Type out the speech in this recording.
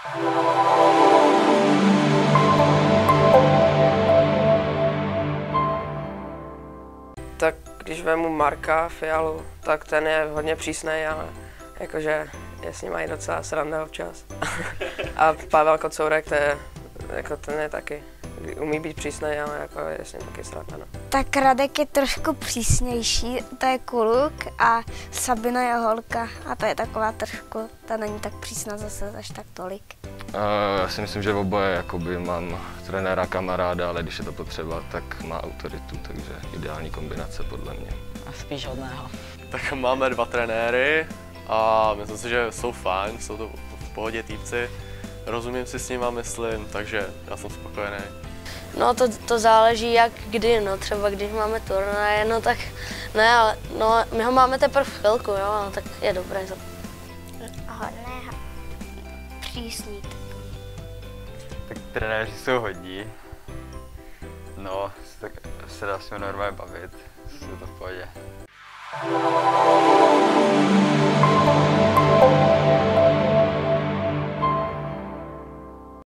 Tak když vemu Marka Fialu, tak ten je hodně přísnej, ale jakože je s ním mají docela sranda občas. A Pavel Kocourek, to je, jako ten je taky, umí být přísnej, ale jako je s ním taky sranda. No. Tak Radek je trošku přísnější, to je kluk, a Sabina je holka a ta je taková trošku, ta není tak přísná zase až tak tolik. Já si myslím, že oboje, jakoby mám trenéra kamaráda, ale když je to potřeba, tak má autoritu, takže ideální kombinace podle mě. A spíš hodného. Tak máme 2 trenéry a myslím si, že jsou fajn, jsou to v pohodě týpci. Rozumím si s nima, myslím, takže já jsem spokojený. No to záleží jak kdy, no třeba když máme turnaje, no tak ne, ale no, my ho máme teprve chvilku, jo, no, tak je dobré. Hodné, přísný. Tak trenéři jsou hodní. No, tak se dá s ním normálně bavit, je to v pohodě.